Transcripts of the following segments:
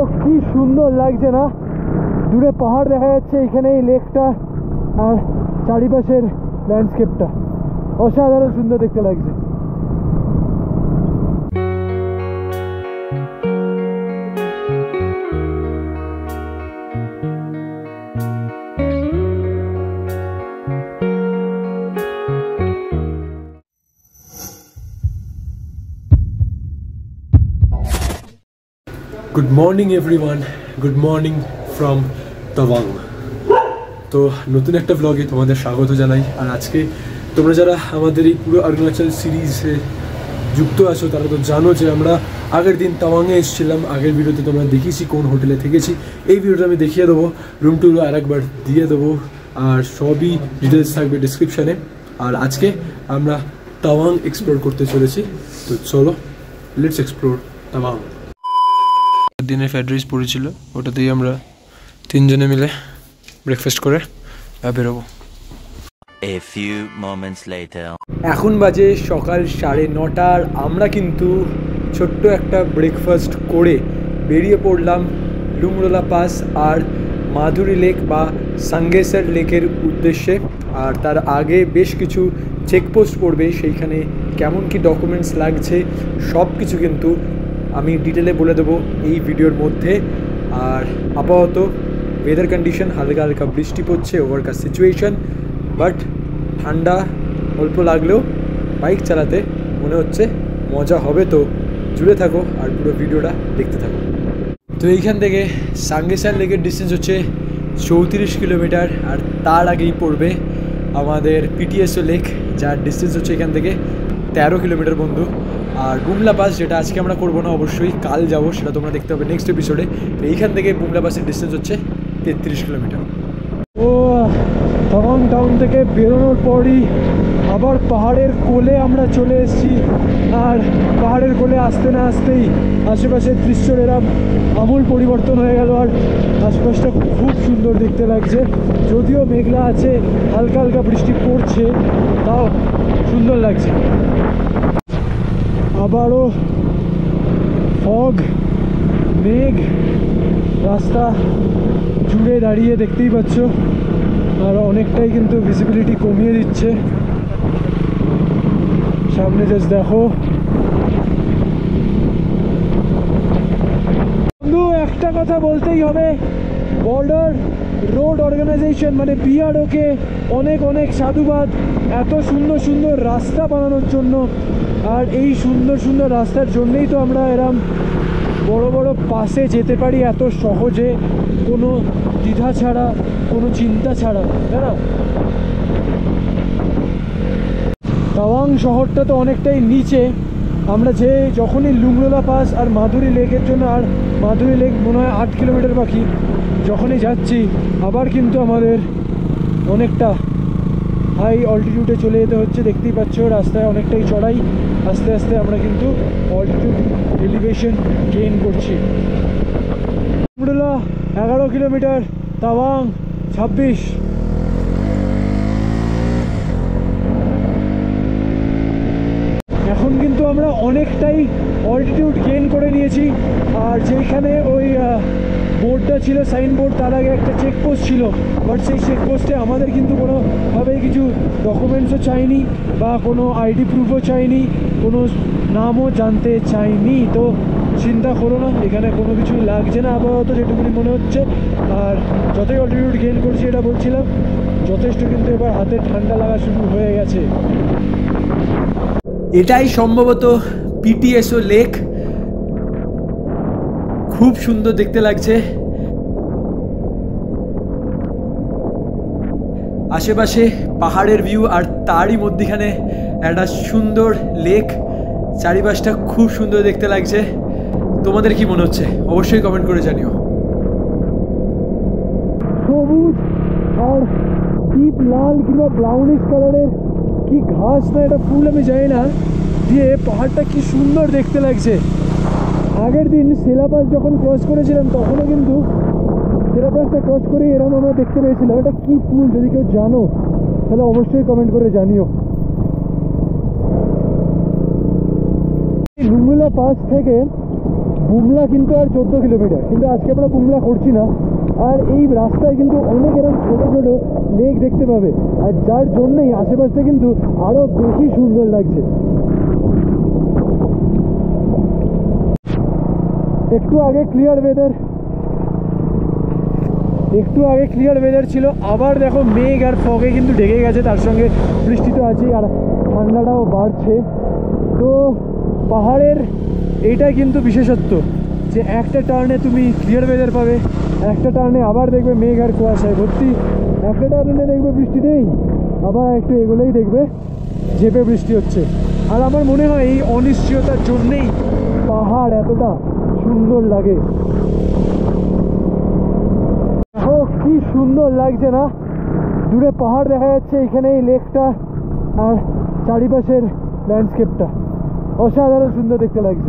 কি সুন্দর লাগছে না, দূরে পাহাড় দেখা যাচ্ছে, এখানে এই লেকটা আর চারিপাশের ল্যান্ডস্কেপটা অসাধারণ সুন্দর দেখতে লাগছে। Good morning everyone, good morning from Tawang. তো নতুন একটা ব্লগে তোমাদের স্বাগত জানাই। আর আজকে তোমরা যারা আমাদের এই পুরো অরুণাচল সিরিজে যুক্ত আছো তারা তো জানো যে আমরা আগের দিন তাওয়াংয়ে এসেছিলাম। আগের ভিডিওতে তোমরা দেখিয়েছি কোন হোটেলে থেকেছি, এই ভিডিওটা আমি দেখিয়ে দেবো, রুম টুরও আরেকবার দিয়ে দেবো, আর সবই ডিটেলস থাকবে ডিসক্রিপশানে। আর আজকে আমরা তাওয়াং এক্সপ্লোর করতে চলেছি, তো চলো লেটস এক্সপ্লোর তাওয়াং। দিনে ফ্রাইড রাইস পড়েছিল, ওটাতেই আমরা তিনজনে মিলে ব্রেকফাস্ট করে বেরোবো। এখন বাজে সকাল 9:30, আর আমরা কিন্তু ছোট্ট একটা ব্রেকফাস্ট করে বেরিয়ে পড়লাম লুংরোলা পাস আর মাধুরী লেক বা সাঙ্গেসার লেকের উদ্দেশ্যে। আর তার আগে বেশ কিছু চেকপোস্ট পড়বে, সেইখানে কেমন কি ডকুমেন্টস লাগছে সব কিছু কিন্তু আমি ডিটেলে বলে দেবো এই ভিডিওর মধ্যে। আর আপাতত ওয়েদার কন্ডিশন হালকা হালকা বৃষ্টি পড়ছে, ওভারকাস্ট সিচুয়েশন, বাট ঠান্ডা অল্প লাগলেও বাইক চালাতে মনে হচ্ছে মজা হবে। তো জুড়ে থাকো আর পুরো ভিডিওটা দেখতে থাকো। তো এইখান থেকে সাঙ্গেসার লেকের ডিস্টেন্স হচ্ছে 34 কিলোমিটার, আর তার আগেই পড়বে আমাদের পিটিএসও লেক, যার ডিস্টেন্স হচ্ছে এখান থেকে 13 কিলোমিটার বন্ধু। আর বুমলা পাস, যেটা আজকে আমরা করবো না, অবশ্যই কাল যাবো, সেটা তোমরা দেখতে হবে নেক্সট এপিসোডে। তো এইখান থেকে বুমলা পাসের ডিস্টেন্স হচ্ছে 33 কিলোমিটার। ও তাওয়াং টাউন থেকে বেরোনোর পরই আবার পাহাড়ের কোলে আমরা চলে এসেছি। আর পাহাড়ের কোলে আসতে না আসতেই আশেপাশের দৃশ্যের এরম আমূল পরিবর্তন হয়ে গেল। আর আশেপাশটা খুব সুন্দর দেখতে লাগছে, যদিও মেঘলা আছে, হালকা হালকা বৃষ্টি পড়ছে, তাও সুন্দর লাগছে। আবারও ফগ, মেঘ রাস্তা জুড়ে দাঁড়িয়ে দেখতেই পাচ্ছ, আর অনেকটাই কিন্তু ভিজিবিলিটি কমিয়ে দিচ্ছে। সামনে জাস্ট দেখো বন্ধু, একটা কথা বলতেই হবে, বর্ডার রোড অর্গানাইজেশন মানে বিআরওকে অনেক অনেক সাধুবাদ, এত সুন্দর সুন্দর রাস্তা বানানোর জন্য। আর এই সুন্দর সুন্দর রাস্তার জন্যই তো আমরা এরম বড় বড় পাসে যেতে পারি এত সহজে, কোনো দ্বিধা ছাড়া, কোনো চিন্তা ছাড়া, তাই না? তাওয়াং শহরটা তো অনেকটাই নিচে, আমরা যখনই লুংরোলা পাস আর মাধুরী লেকের জন্য, আর মাধুরী লেক মনে হয় 8 কিলোমিটার বাকি, যখনই যাচ্ছি আবার কিন্তু আমাদের অনেকটা হাই অল্টিটিউডে চলে যেতে হচ্ছে। দেখতেই পাচ্ছ রাস্তায় অনেকটাই চড়াই, আস্তে আস্তে আমরা কিন্তু অল্টিটিউড এলিভেশন গেইন করছি। লুংরোলা 11 কিলোমিটার, তাওয়াং 26। এখন কিন্তু আমরা অনেকটাই অল্টিটিউড গেইন করে নিয়েছি। আর যেখানে ওই বোর্ডটা ছিল, সাইনবোর্ড, তার আগে একটা চেকপোস্ট ছিল, বাট সেই চেকপোস্টে আমাদের কিন্তু কোনোভাবেই কিছু ডকুমেন্টসও চাইনি বা কোনো আইডি প্রুফও চাইনি, কোনো নামও জানতে চাইনি। তো চিন্তা করো না, এখানে কোনো কিছুই লাগছে না আপাতত, যেটুকুনি মনে হচ্ছে। আর যতই অল্টিটিউড গেইন করছি, এটা বলছিলাম, যথেষ্ট কিন্তু এবার হাতে ঠান্ডা লাগা শুরু হয়ে গেছে। এটাই সম্ভবত পিটিএসও লেক, খুব সুন্দর দেখতে লাগছে। আশেপাশে পাহাড়ের ভিউ, আর তারই মধ্যখানে একটা সুন্দর লেক, চারিপাশটা খুব সুন্দর দেখতে লাগছে। তোমাদের কি মনে হচ্ছে অবশ্যই কমেন্ট করে জানিও। সবুজ আর ডিপ লাল কিংবা ব্রাউনিশ কালারের কি ঘাস না এটা ফুল আমি জানি না, দিয়ে পাহাড়টা কি সুন্দর দেখতে লাগছে। আগের দিন সেলাপাস যখন ক্রস করেছিলাম তখনও কিন্তু সেলাপাসটা ক্রস করে এরকম আমরা দেখতে পেয়েছিলাম। এটা কি ফুল, যদি কেউ জানো তাহলে অবশ্যই কমেন্ট করে জানিও। লুংরোলা পাস থেকে বুমলা কিন্তু আর 14 কিলোমিটার, কিন্তু আজকে আমরা বুমলা করছি না। আর এই রাস্তায় কিন্তু অনেক এরকম ছোটো ছোটো লেক দেখতে পাবে, আর যার জন্যই আশেপাশটা কিন্তু আরও বেশি সুন্দর লাগছে। একটু আগে ক্লিয়ার ওয়েদার ছিল, আবার দেখো মেঘ আর ফগে কিন্তু ঢেকে গেছে, তার সঙ্গে বৃষ্টি তো আছেই আর ঠান্ডাটাও বাড়ছে। তো পাহাড়ের এইটাই কিন্তু বিশেষত্ব যে একটা টার্নে তুমি ক্লিয়ার ওয়েদার পাবে, একটা টার্নে আবার দেখবে মেঘ আর কুয়াশায় ভর্তি, একটা টার্নে দেখবে বৃষ্টি নেই, আবার একটু এগুলোই দেখবে ঝেপে বৃষ্টি হচ্ছে। আর আমার মনে হয় এই অনিশ্চয়তার জন্যেই পাহাড় এতটা সুন্দর লাগে। দেখো কি সুন্দর লাগছে না, দূরে পাহাড় দেখা যাচ্ছে, এখানে এই লেকটা আর চারিপাশের ল্যান্ডস্কেপটা অসাধারণ সুন্দর দেখতে লাগছে।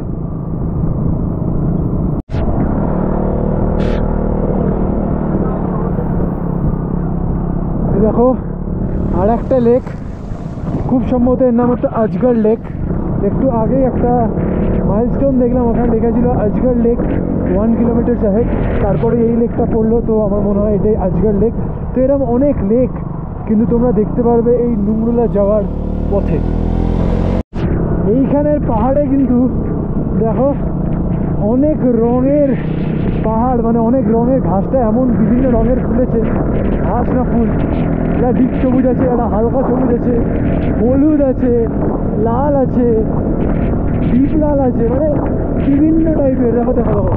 দেখো আর একটা লেক, খুব সম্ভবত এর নাম হচ্ছে আজগর লেক। একটু আগেই একটা মাইলস্টোন দেখলাম, ওখানে লেখা ছিল আজগর লেক 1 কিলোমিটার আহেড, তারপরে এই লেকটা পড়লো, তো আমার মনে হয় এটাই আজগর লেক। তো এরকম অনেক লেক কিন্তু তোমরা দেখতে পারবে এই নুমরুলা যাওয়ার পথে। এইখানের পাহাড়ে কিন্তু দেখো অনেক রঙের পাহাড়, মানে অনেক রঙের, ঘাসটা এমন বিভিন্ন রঙের ফুলেছে, ঘাস না ফুল, এটা ডিপ সবুজ আছে, এটা হালকা সবুজ আছে, হলুদ আছে, লাল আছে, ডিপ লাল আছে, মানে বিভিন্ন টাইপের। দেখো দেখো দেখো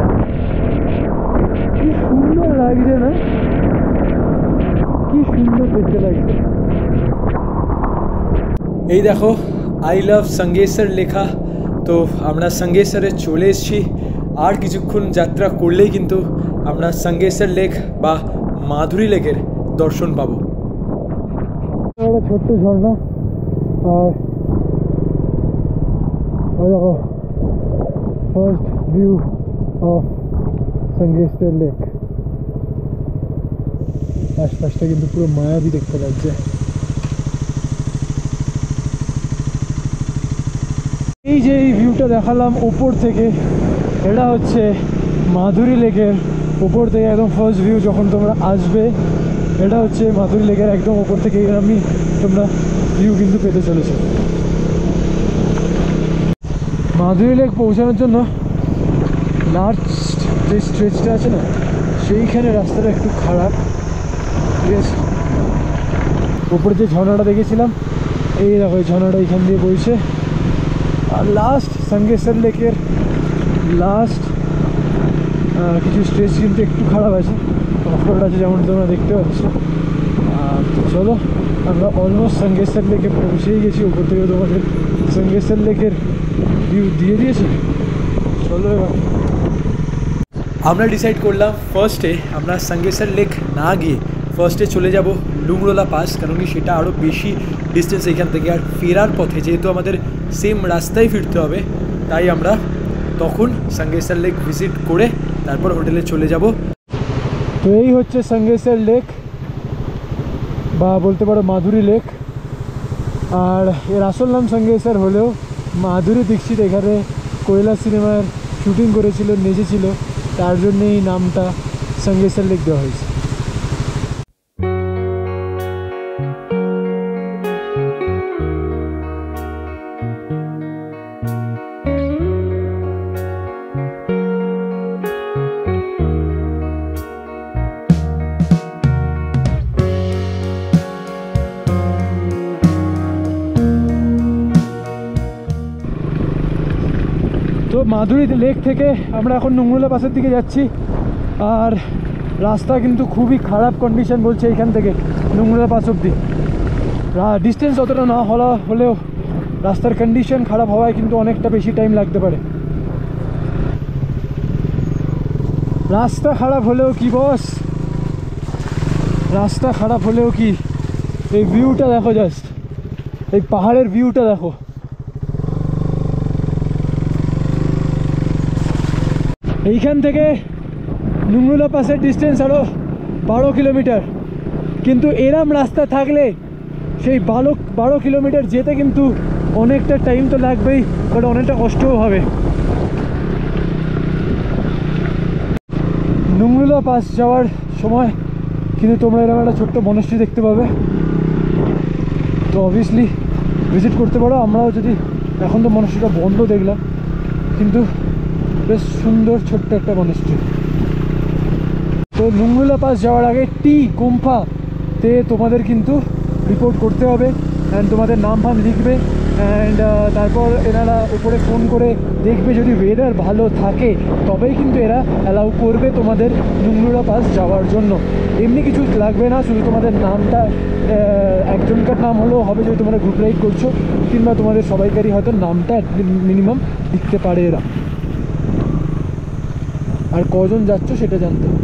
কি সুন্দর লাগছে না, কি সুন্দর দেখতে লাগছে। এই দেখো আই লাভ সঙ্গেশ্বর লেখা, তো আমরা সঙ্গেশ্বরে চলে এসেছি। আর কিছুক্ষণ যাত্রা করলেই কিন্তু আমরা সঙ্গেশ্বর লেক বা মাধুরী লেকের দর্শন পাবো। একটা ছোট্ট ঝর্ণা, আর দেখো first view of Sangeshwar lake. আশপাশটা কিন্তু পুরো মায়াবী দেখতে লাগছে। এই যে এই ভিউটা দেখালাম ওপর থেকে, এটা হচ্ছে মাধুরী লেকের ওপর থেকে একদম ফার্স্ট ভিউ। যখন তোমরা আসবে, এটা হচ্ছে মাধুরী লেকের একদম ওপর থেকে এরকমই তোমরা ভিউ কিন্তু পেতে চলেছে। মাধুরী লেক পৌঁছানোর জন্য লাস্ট যে স্ট্রেচটা আছে না, সেইখানে রাস্তাটা একটু খারাপ, ঠিক আছে। ওপরে যে ঝর্ণাটা দেখেছিলাম, এই দেখো এই ঝর্ণাটা এখান দিয়ে বইছে। আর লাস্ট সঙ্গেশ্বর লেকের লাস্ট কিছু স্ট্রেচ কিন্তু একটু খারাপ আছে, অফরোড আছে যেমন তোমরা দেখতে পাচ্ছ। তো চলো, আমরা অলমোস্ট সঙ্গেশ্বর লেকে পৌঁছেই গেছি। উপর থেকে তোমাদের সঙ্গেশ্বর লেকের ভিউ দিয়ে দিয়েছি। চলো এবার আমরা ডিসাইড করলাম ফার্স্টে আমরা সঙ্গেশ্বর লেক না গিয়ে ফার্স্টে চলে যাব লুমরোলা পাস, কারণ কি সেটা আরও বেশি ডিস্টেন্স এখান থেকে। আর ফেরার পথে যেহেতু আমাদের সেম রাস্তায় ফিরতে হবে, তাই আমরা তখন সঙ্গেশ্বর লেক ভিজিট করে তারপর হোটেলে চলে যাব। তো এই হচ্ছে সঙ্গেশ্বর লেক, বা বলতে পারো মাধুরী লেক। আর এর আসল নাম সঙ্গেশ্বর হলেও মাধুরী দীক্ষিত এখানে কোয়েলা সিনেমার শুটিং করেছিল, নেচেছিল, তার জন্য এই নামটা সঙ্গেশ্বর লেক দেওয়া হয়েছে। তো মাধুরী লেক থেকে আমরা এখন নুমরুলা পাসের দিকে যাচ্ছি। আর রাস্তা কিন্তু খুবই খারাপ কন্ডিশন বলছে এখান থেকে নুমরুলা পাস অবধি। ডিস্টেন্স অতটা না হলেও রাস্তার কন্ডিশন খারাপ হওয়ায় কিন্তু অনেকটা বেশি টাইম লাগতে পারে। রাস্তা খারাপ হলেও কি বস, রাস্তা খারাপ হলেও কি, এই ভিউটা দেখো, জাস্ট এই পাহাড়ের ভিউটা দেখো। এইখান থেকে নুমরুলা পাসের ডিস্টেন্স আরও 12 কিলোমিটার, কিন্তু এরম রাস্তা থাকলে সেই 12 কিলোমিটার যেতে কিন্তু অনেকটা টাইম তো লাগবেই, বাট অনেকটা কষ্টও হবে। নুংরুলা পাস যাওয়ার সময় কিন্তু তোমরা এরকম একটা ছোট্ট মনস্ট্রি দেখতে পাবে, তো অবভিয়াসলি ভিজিট করতে পারো। আমরাও যদি, এখন তো মনস্ট্রিটা বন্ধ দেখলাম, কিন্তু বেশ সুন্দর ছোট্ট একটা মনস্ট্রি। তো নুংরুলা পাস যাওয়ার আগে টি গুম্ফাতে তোমাদের কিন্তু রিপোর্ট করতে হবে, অ্যান্ড তোমাদের নাম ফাম লিখবে, অ্যান্ড তারপর এনারা উপরে ফোন করে দেখবে, যদি ওয়েদার ভালো থাকে তবেই কিন্তু এরা অ্যালাউ করবে তোমাদের নুংরুলা পাস যাওয়ার জন্য। এমনি কিছু লাগবে না, শুধু তোমাদের নামটা, একজনকার নাম হলেও হবে যদি তোমরা গ্রুপ রাইড করছো, কিংবা তোমাদের সবাইকারই হয়তো নামটা মিনিমাম লিখতে পারে এরা, আর কজন যাচ্ছ সেটা জানতে হবে।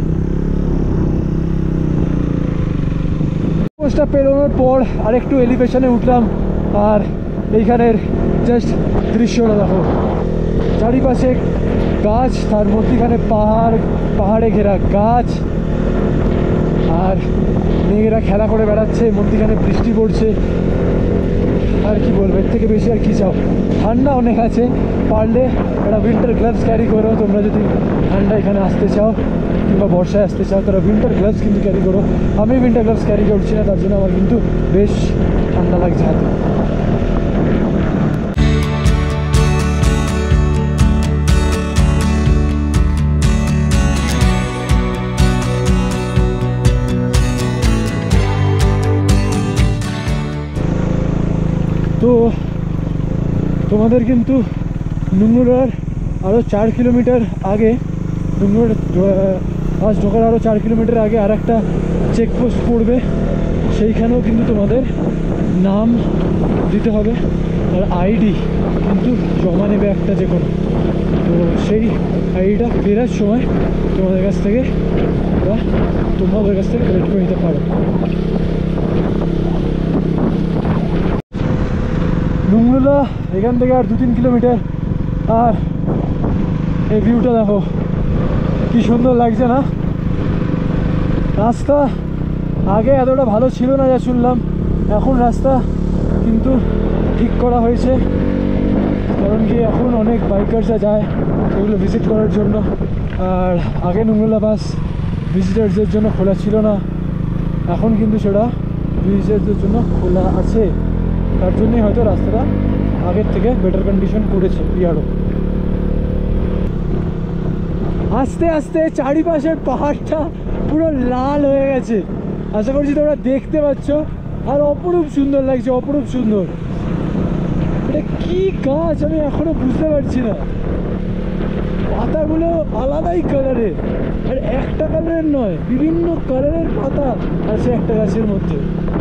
পোস্টটা পেরোনোর পর আরেকটু এলিভেশনে উঠলাম, আর এইখানের জাস্ট দৃশ্যটা দেখো, চারিপাশে গাছ, তার মধ্যেখানে পাহাড়ে ঘেরা গাছ, আর মেয়েরা খেলা করে বেড়াচ্ছে, মধ্যিখানে বৃষ্টি পড়ছে। আর কি বলবো, এর থেকে বেশি আর কি চাও। ঠান্ডা অনেক আছে, পারলে একটা উইন্টার গ্লাভস ক্যারি করো। তোমরা যদি ঠান্ডা এখানে আসতে চাও কিংবা বর্ষায় আসতে চাও, তারা উইন্টার গ্লাভস কিন্তু ক্যারি করো। আমি উইন্টার গ্লাভস ক্যারি করছি না, তার জন্য আমার কিন্তু বেশ ঠান্ডা লাগছে হাতে। তো তোমাদের কিন্তু নুংরুলার আরও 4 কিলোমিটার আগে, নুংরুলার পাস ঢোকার আরও 4 কিলোমিটার আগে আর একটা চেকপোস্ট পড়বে, সেইখানেও কিন্তু তোমাদের নাম দিতে হবে, আর আইডি কিন্তু জমা নেবে একটা যে কোনো। তো সেই আইডিটা ফেরার সময় তোমাদের কাছ থেকে বা তোমাদের কাছ থেকে কালেক্ট করে নিতে পারো। নুংরুলা এখান থেকে আর 2-3 কিলোমিটার, আর এই ভিউটা দেখো কি সুন্দর লাগছে না। রাস্তা আগে এতটা ভালো ছিল না যা শুনলাম, এখন রাস্তা কিন্তু ঠিক করা হয়েছে, কারণ কি এখন অনেক বাইকার্সরা যায় এগুলো ভিজিট করার জন্য। আর আগে নুংরুলা পাস ভিজিটার্সদের জন্য খোলা ছিল না, এখন কিন্তু সেটা ভিজিটার্সদের জন্য খোলা আছে, তার জন্যই হয়তো রাস্তাটা আগের থেকে বেটার কন্ডিশন করেছে ইয়ারও। আস্তে আস্তে চারিপাশের পাহাড়টা পুরো লাল হয়ে গেছে, আশা করছি তোমরা দেখতে পাচ্ছ, আর অপরূপ সুন্দর লাগছে, অপরূপ সুন্দর। এটা কি গাছ আমি এখনো বুঝতে পারছি না, পাতাগুলো আলাদাই কালারের, আর একটা কালারের নয়, বিভিন্ন কালারের পাতা আছে একটা গাছের মধ্যে।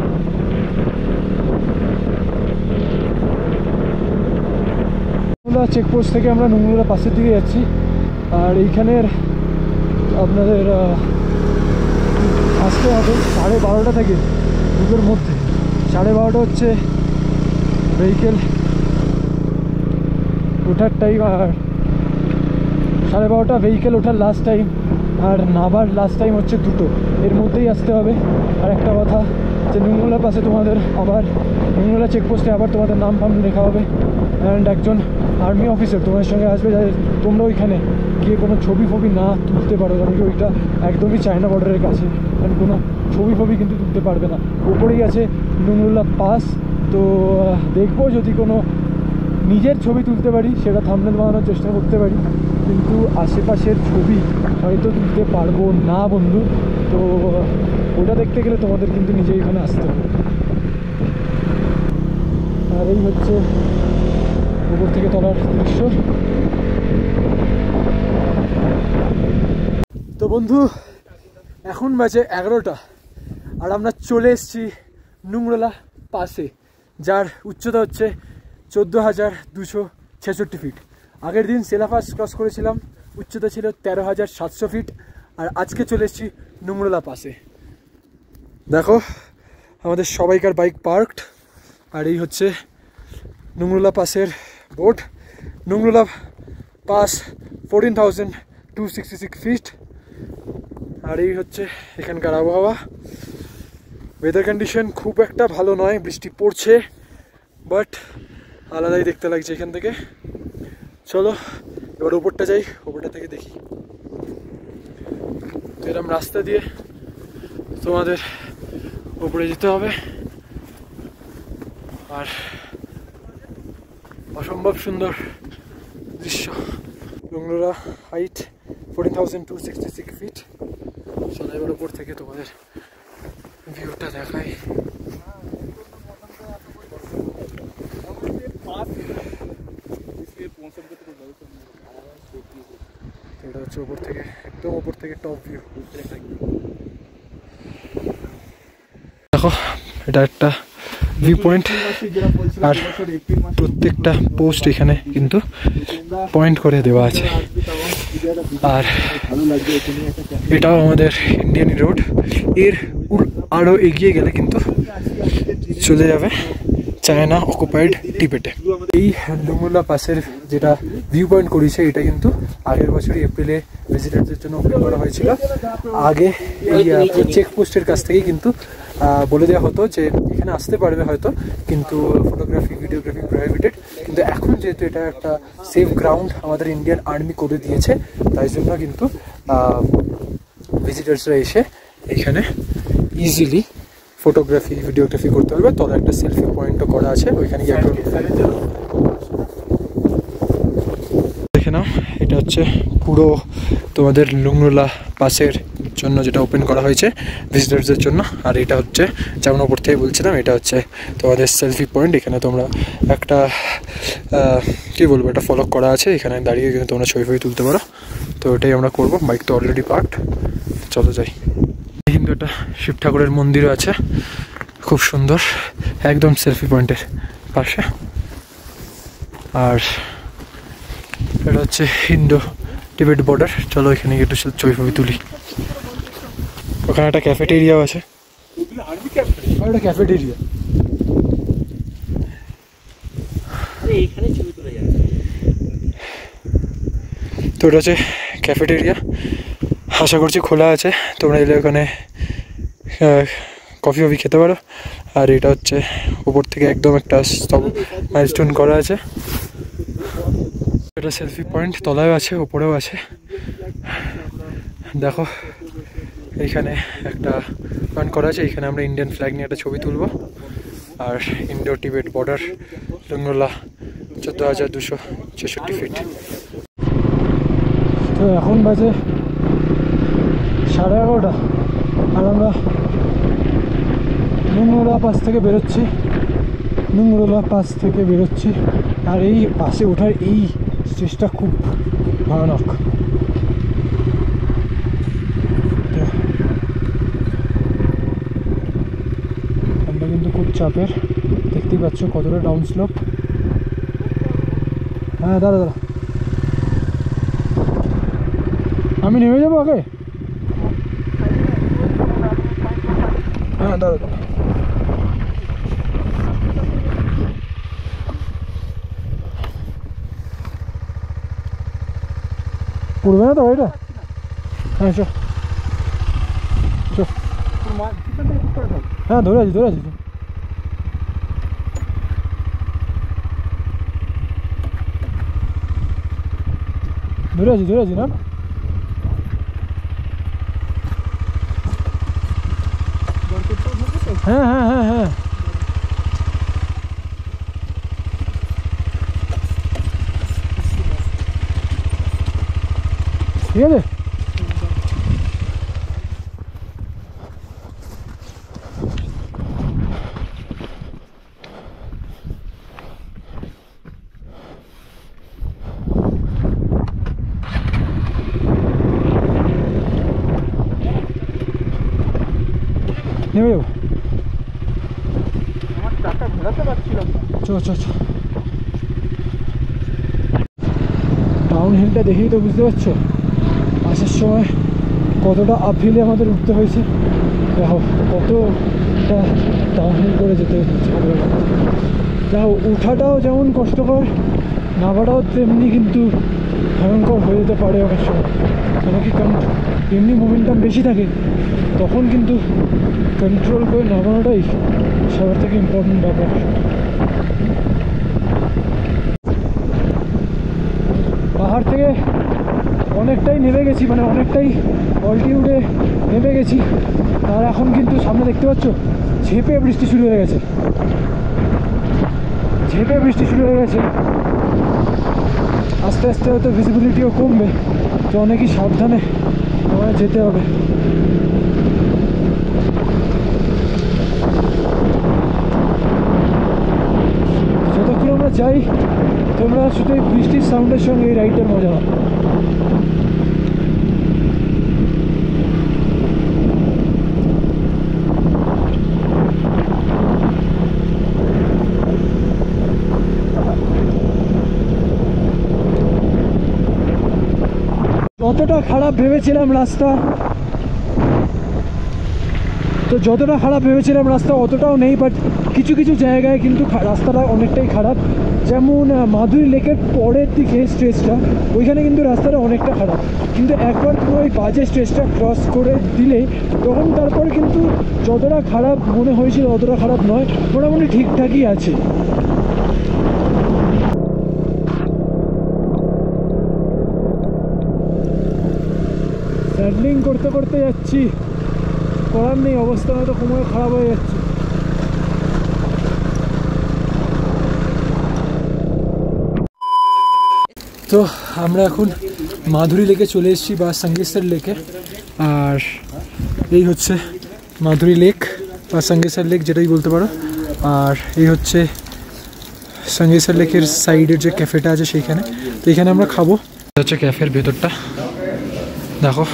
চেকপোস্ট থেকে আমরা নুংরুলা পাসের দিকে যাচ্ছি, আর এইখানের আপনাদের আসতে হবে 12:30 থেকে 2-এর মধ্যে। 12:30 হচ্ছে ভেহিকেল ওঠার টাইম, আর 12:30 ভেহিকেল ওঠার লাস্ট টাইম, আর নামার লাস্ট টাইম হচ্ছে 2টো, এর মধ্যেই আসতে হবে। আর একটা কথা যে নুংরুলার পাশে তোমাদের আবার নুংরুলা চেকপোস্টে আবার তোমাদের নাম ফাম লেখা হবে, অ্যান্ড একজন আর্মি অফিসার তোমার সঙ্গে আসবে, যাতে তোমরা ওইখানে গিয়ে কোনো ছবি ফবি না তুলতে পারো, কারণ কি ওইটা একদমই চায়না বর্ডারের কাছে, কারণ কোনো ছবি ফবি কিন্তু তুলতে পারবে না। উপরেই আছে নুংরুলা পাস, তো দেখবো যদি কোনো নিজের ছবি তুলতে পারি সেটা থাম্বনেল বানানোর চেষ্টা করতে পারি, কিন্তু আশেপাশের ছবি হয়তো তুলতে পারবো না বন্ধু। তো ওটা দেখতে গেলে তোমাদের কিন্তু নিজেই এখানে আসতে হবে। আর এই হচ্ছে উপর থেকে তলার দৃশ্য। তো বন্ধু এখন বাজে 11টা, আর আমরা চলে এসেছি নুংরুলা পাসে, যার উচ্চতা হচ্ছে 14,266 ফিট। আগের দিন সেলা পাস ক্রস করেছিলাম, উচ্চতা ছিল 13,700 ফিট, আর আজকে চলে এসেছি নুংরুলা পাসে। দেখো আমাদের সবাইকার বাইক পার্কড, আর এই হচ্ছে নুংরুলা পাসের বোর্ড। নুংরুলা পাস 14,266 ফিট, আর এই হচ্ছে এখানকার আবহাওয়া। ওয়েদার কন্ডিশন খুব একটা ভালো নয়, বৃষ্টি পড়ছে, বাট আলাদাই দেখতে লাগছে এখান থেকে। চলো এবার ওপরটা যাই, ওপরটা থেকে দেখি। এরকম রাস্তা দিয়ে তোমাদের উপরে যেতে হবে, আর অসম্ভব সুন্দর দৃশ্য। Lunglora height 14,266 feet. চলো এবার উপর থেকে তোমাদের ভিউটা দেখাই। এটা হচ্ছে উপর থেকে, একদম উপর থেকে টপ ভিউ। দেখো এটা একটা ভিউ পয়েন্ট, আর প্রত্যেকটা পোস্ট এখানে কিন্তু পয়েন্ট করে দেওয়া আছে। আর এটাও আমাদের ইন্ডিয়ান রোড। এর আরও এগিয়ে গেলে কিন্তু চলে যাবে চায়না অকুপাইড টিবেটে। এই লুংলোলা পাসের যেটা ভিউ পয়েন্ট করেছে, এটা কিন্তু আগের বছরই এপ্রিলে ভিজিটারদের জন্য ওপেন করা হয়েছিল। আগে এই চেকপোস্টের কাছ থেকেই কিন্তু বলে দেওয়া হতো যে এখানে আসতে পারবে হয়তো, কিন্তু ফটোগ্রাফি ভিডিওগ্রাফি প্রহিবিটেড। কিন্তু এখন যেহেতু এটা একটা সেফ গ্রাউন্ড আমাদের ইন্ডিয়ান আর্মি করে দিয়েছে, তাই জন্য কিন্তু ভিজিটার্সরা এসে এখানে ইজিলি ফটোগ্রাফি ভিডিওগ্রাফি করতে পারবে। তবে একটা সেলফি পয়েন্টও করা আছে, ওইখানে গিয়ে দেখে নাও। এটা হচ্ছে পুরো তোমাদের লুংলোলা পাসের জন্য যেটা ওপেন করা হয়েছে ভিজিটার্সদের জন্য। আর এটা হচ্ছে যেমন ওপর থেকে বলছিলাম, এটা হচ্ছে তোমাদের সেলফি পয়েন্ট। এখানে তোমরা একটা কী বলবো, এটা ফলো করা আছে, এখানে দাঁড়িয়ে কিন্তু তোমরা ছবি ফবি তুলতে পারো। তো এটাই আমরা করবো, বাইক তো অলরেডি পার্কড। চলো যাই। কিন্তু একটা শিব ঠাকুরের মন্দিরও আছে, খুব সুন্দর, একদম সেলফি পয়েন্টের পাশে। আর এটা হচ্ছে ইন্ডো টিবেট বর্ডার। চলো এখানে একটু ছবি ফবি তুলি। ওখানে একটা ক্যাফেটেরিয়াও আছে, একটা ক্যাফেটেরিয়া। তো এটা হচ্ছে ক্যাফেটেরিয়া, আশা করছি খোলা আছে, তোমরা এলে ওখানে কফি ফফি খেতে পারো। আর এটা হচ্ছে উপর থেকে একদম একটা মাইলস্টোন করা আছে। এটা সেলফি পয়েন্ট, তলায়ও আছে উপরেও আছে। দেখো এইখানে একটা পয়েন্ট করা আছে, এখানে আমরা ইন্ডিয়ান ফ্ল্যাগ নিয়ে একটা ছবি তুলব। আর Indo Tibet border Lunglola 14,266 feet. তো এখন বাজে 11:30, আর আমরা লুংলোলা পাস থেকে বেরোচ্ছি। আর এই পাশে ওঠার এই স্টেজটা খুব ভয়ানক। আমরা কিন্তু খুব চাপের, দেখতেই পাচ্ছ কতটা ডাউন স্লোপ। হ্যাঁ দাঁড়া, আমি নেমে যাবো আগে। হ্যাঁ দাঁড়া, পড়বে না তো এটা? হ্যাঁ চো, হ্যাঁ ধরে আছি না। হ্যাঁ ঠিক আছে। নেমে যাবো, চো। ডাউন হিলটা দেখেই তো বুঝতে পারছো আসার সময় কতটা আপহিলে আমাদের উঠতে হয়েছে। দেখো কতটা ডাউন হিল করে যেতে হচ্ছে। দেখো উঠাটাও যেমন কষ্টকর, নামাটাও তেমনি কিন্তু ভয়ঙ্কর হয়ে যেতে পারে অনেক সময়। কেন কি এমনি মোমেন্টাম বেশি থাকে, তখন কিন্তু কন্ট্রোল করে নামানোটাই সবার থেকে ইম্পর্টেন্ট ব্যাপার। পাহাড় থেকে অনেকটাই নেমে গেছি, মানে অনেকটাই অল্টিটিউডে নেমে গেছি। আর এখন কিন্তু সামনে দেখতে পাচ্ছ ঝেঁপে বৃষ্টি শুরু হয়ে গেছে, ঝেঁপে বৃষ্টি শুরু হয়ে গেছে। আস্তে আস্তে হয়তো ভিজিবিলিটিও কমবে, তো অনেকই সাবধানে আমার যেতে হবে। যতক্ষণ আমরা যাই তোমরা শুধু এই বৃষ্টির সাউন্ডের সঙ্গে এই রাইডটার মজা হয়। যতটা খারাপ ভেবেছিলাম রাস্তা, তো যতটা খারাপ ভেবেছিলাম রাস্তা অতটাও নেই, বাট কিছু কিছু জায়গায় কিন্তু রাস্তাটা অনেকটাই খারাপ। যেমন মাধুরী লেকের পরের দিকে স্ট্রেচটা, ওইখানে কিন্তু রাস্তাটা অনেকটা খারাপ, কিন্তু একবার পুরো ওই বাজে স্ট্রেচটা ক্রস করে দিলে তখন তারপর কিন্তু যতটা খারাপ মনে হয়েছিল অতটা খারাপ নয়, মোটামুটি ঠিকঠাকই আছে। স্যাডলিং করতে করতে যাচ্ছি, করার নেই, অবস্থা হয়তো সময় খারাপ হয়ে যাচ্ছে। তো আমরা এখন মাধুরী লেকে চলে এসেছি, বা সঙ্গেশ্বর লেকে। আর এই হচ্ছে মাধুরী লেক বা সঙ্গেশ্বর লেক, যেটাই বলতে পারো। আর এই হচ্ছে সঙ্গেশ্বর লেকের সাইডের যে ক্যাফেটা আছে সেইখানে, তো এখানে আমরা খাবো। হচ্ছে ক্যাফের ভেতরটা দেখো,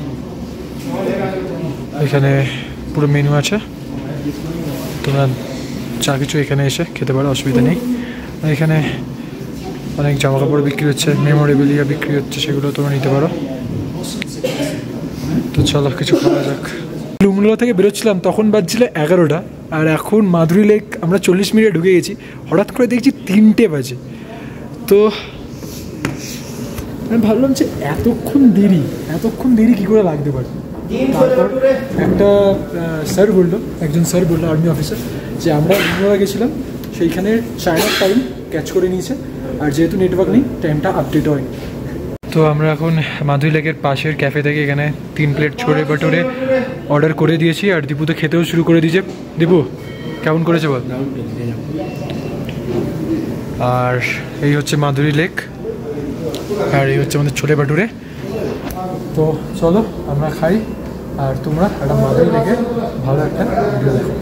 এখানে পুরো মেনু আছে, তোমরা যা কিছু এখানে এসে খেতে পারো, অসুবিধা নেই। এখানে অনেক জামা কাপড় বিক্রি হচ্ছে, মেমোরেবিলিয়া বিক্রি হচ্ছে, সেগুলো তোমরা নিতে পারো। তো চলো কিছু খাওয়া যাক। লুমলা থেকে বেরোচ্ছিলাম তখন বাজছিল 11টা, আর এখন মাধুরী লেক আমরা 40 মিনিটে ঢুকে গেছি, হঠাৎ করে দেখছি 3টে বাজে। তো আমি ভাবলাম যে এতক্ষণ দেরি কী করে লাগতে পারে। তারপর একটা একজন স্যার বললো আর্মি অফিসার, যে আমরা লুমলা গেছিলাম সেইখানে চায়নার টাইম ক্যাচ করে নিয়েছে, আর যেহেতু নেটওয়ার্ক নেই টাইমটা আপডেট হয়নি। তো আমরা এখন মাধুরী লেকের পাশের ক্যাফে থেকে এখানে 3 প্লেট ছোলে ভাটুরে অর্ডার করে দিয়েছি, আর দীপু তো খেতেও শুরু করে দিয়েছে। দীপু কেমন করেছে বল? আর এই হচ্ছে মাধুরী লেক, আর এই হচ্ছে আমাদের ছোলে ভাটুরে। তো চলো আমরা খাই, আর তোমরা একটা মাধুরী লেকের ভালো একটা ভিডিও দেখো।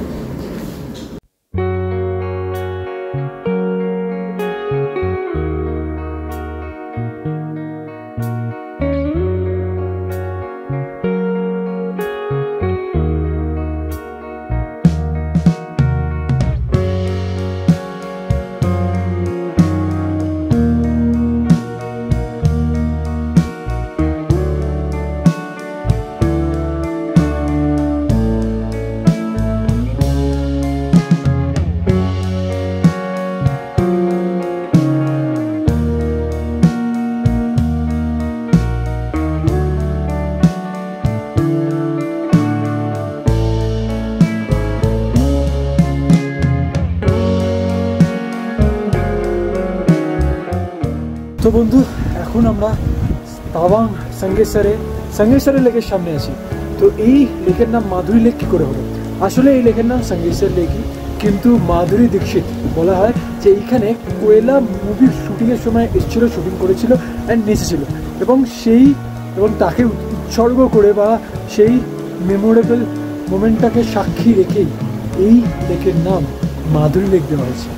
তো বন্ধু এখন আমরা তাওয়াং সঙ্গেশ্বরের লেকের সামনে আছি। তো এই লেকের নাম মাধুরী লেক কী করে হলো? আসলে এই লেকের নাম সঙ্গেশ্বর লেকই, কিন্তু মাধুরী দীক্ষিত বলা হয় যে এইখানে কোয়েলা মুভির শুটিংয়ের সময় এসেছিলো, শুটিং করেছিল অ্যান্ড নেচেছিল, এবং তাকে উৎসর্গ করে বা সেই মেমোরেবল মোমেন্টটাকে সাক্ষী রেখেই এই লেকের নাম মাধুরী লেক দেওয়া হয়েছে।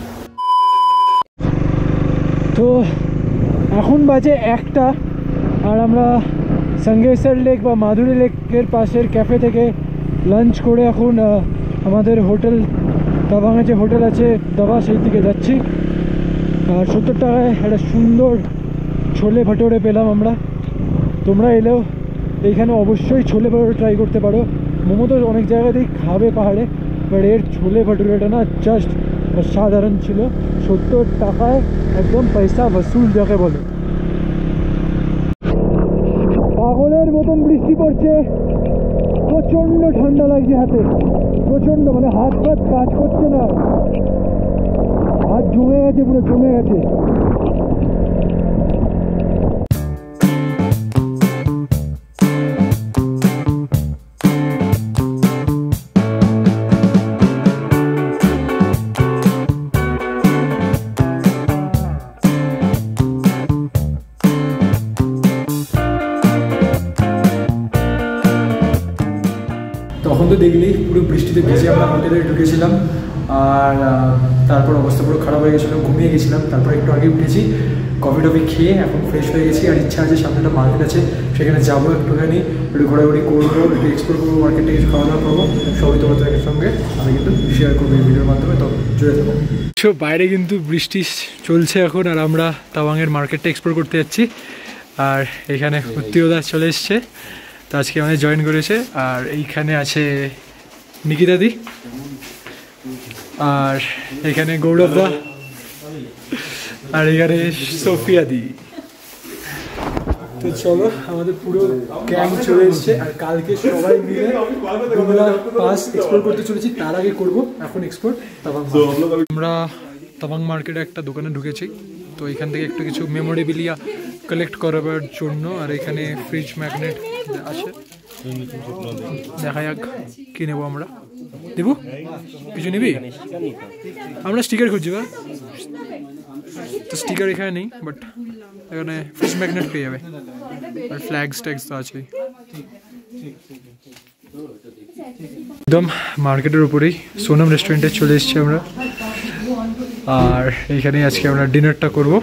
তো এখন বাজে 1টা, আর আমরা সঙ্গেশ্বর লেক বা মাধুরী লেকের পাশের ক্যাফে থেকে লাঞ্চ করে এখন আমাদের হোটেল তাওয়াংয়ে যে হোটেল আছে দাবা, সেই দিকে যাচ্ছি। আর 70 টাকায় একটা সুন্দর ছোলে ভাটুরে পেলাম আমরা। তোমরা এলেও এইখানে অবশ্যই ছোলে ভাটুরে ট্রাই করতে পারো। মোমো তো অনেক জায়গাতেই খাবে পাহাড়ে, বাট এর ছোলে ভাটুরেটা না জাস্ট অসাধারণ ছিল। 70 টাকায় একদম পয়সা বসুল যাকে বলে। পাগলের মতন বৃষ্টি পড়ছে, প্রচণ্ড ঠান্ডা লাগছে হাতে, প্রচণ্ড, মানে হাত কাজ করছে না, হাত জমে গেছে, পুরো জমে গেছে। তখন তো দেখলি পুরো বৃষ্টিতে ভিজে আমরা হোটেলে ঢুকেছিলাম, আর তারপর অবস্থা পুরো খারাপ হয়ে গেছিলো, ঘুমিয়ে গেছিলাম। তারপর একটু আগে উঠেছি, কফি টফি খেয়ে এখন ফ্রেশ হয়ে গেছি। আর ইচ্ছা আছে সামনে একটা মার্কেট আছে, সেখানে যাবো, একটুখানি একটু ঘোরাঘুরি করবো, একটু এক্সপ্লোর করবো, মার্কেটে কিছু খাওয়া দাওয়া করবো। সবই তোমাদের সঙ্গে আমি কিন্তু শেয়ার করবো এই ভিডিওর মাধ্যমে, তো জুড়ে দেবো। বাইরে কিন্তু বৃষ্টি চলছে এখন, আর আমরা তাওয়াংয়ের মার্কেটটা এক্সপ্লোর করতে যাচ্ছি। আর এখানে উত্তিওদা চলে এসছে, তো আজকে আমাদের জয়েন করেছে। আর এইখানে আছে নিকিতাদি, আর এখানে গৌরবদা, আর এখানে সোফিয়া দি। তো চলো, আমাদের পুরো ক্যাম্প চলে এসছে। আর কালকে সবাই মিলে লুমলা পাস এক্সপ্লোর করতে চলেছি। তার আগে করব এখন এক্সপ্লোর তাওয়াং। আমরা তাওয়াং মার্কেটে একটা দোকানে ঢুকেছি, তো এখান থেকে একটু কিছু মেমোরেবিলিয়া কালেক্ট করাবার জন্য। আর এখানে ফ্রিজ ম্যাগনেট আছে, দেখা যাক কি নেবো আমরা। দেবো কিছু নিবি? আমরা স্টিকার খুঁজছি বা, তো স্টিকার এখানে নেই, বাট এখানে ফ্রিজ ম্যাগনেট পেয়ে যাবে। আর ফ্ল্যাগস ট্যাগস তো আছেই। একদম মার্কেটের উপরেই সোনাম রেস্টুরেন্টে চলে এসেছি আমরা। আর এইখানে আজকে আমরা ডিনারটা করবো।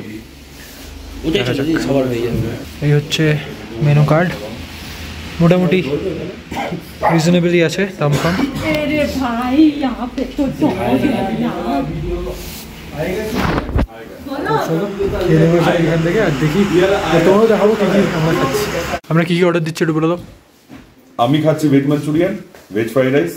এই হচ্ছে মেনু কার্ড, মোটামুটি রিজনেবলই আছে দাম কম। এখান থেকে আর দেখি, তোমারও দেখাবো কি কি আমরা খাচ্ছি। আমরা কি কি অর্ডার দিচ্ছি একটু বলে দাও। আমি খাচ্ছি veg Manchurian, veg fried rice.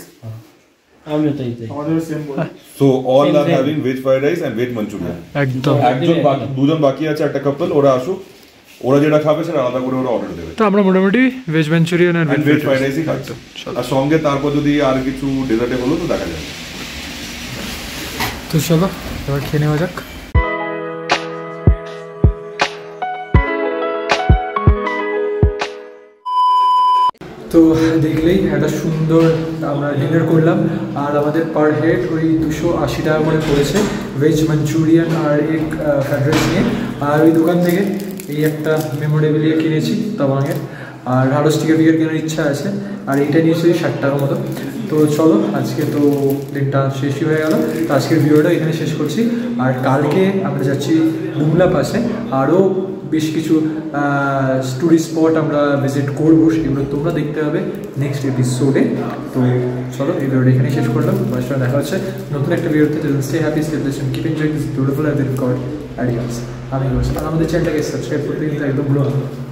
So all are having veg fried rice and veg manchurian. একদম দুজন বাকি আছে, একটা কাপল, ওরা আসুক, ওরা যেটা খাবে সেটা আলাদা করে ওরা অর্ডার দেবে। তো আমরা মোটামুটি ভেজ মাঞ্চুরিয়ান আর ভেজ ফ্রাইড রাইসই খাচ্ছি, আর সঙ্গে তারপর যদি আর কিছু ডেজার্টে হলো তো দেখা যাবে। তো চলো এবার খেয়ে নেওয়া যাক। তো দেখলেই একটা সুন্দর আমরা ডিনার করলাম। আর আমাদের পার হেড ওই 280 টাকা করে পড়েছে ভেজ মাঞ্চুরিয়ান আর এক ফ্রাইড রাইস নিয়ে। আর ওই দোকান থেকে এই একটা মেমোরেবিলিয়া কিনেছি তাওয়াংয়ের, আর আরও স্টিকার ফিকার কেনার ইচ্ছা আছে। আর এইটা নিয়েছি 60 টাকার মতো। তো চলো, আজকে তো দিনটা শেষই হয়ে গেল, তো আজকের ভিডিওটা এখানে শেষ করছি। আর কালকে আমরা যাচ্ছি লুমলা পাসে, আরও বেশ কিছু টুরিস্ট স্পট আমরা ভিজিট করবো, সেগুলো তোমরা দেখতে হবে নেক্সট এপিসোডে। তো চলো, এই ভিডিওটা এখানে শেষ করলাম। তোমার সঙ্গে দেখা হচ্ছে নতুন একটা ভিডিওতে। Stay happy, stay blessed, keep enjoying this beautiful and record adios. আমি বলছি, আর আমাদের চ্যানেলটাকে সাবস্ক্রাইব করতে কিন্তু একদম ভুলো না।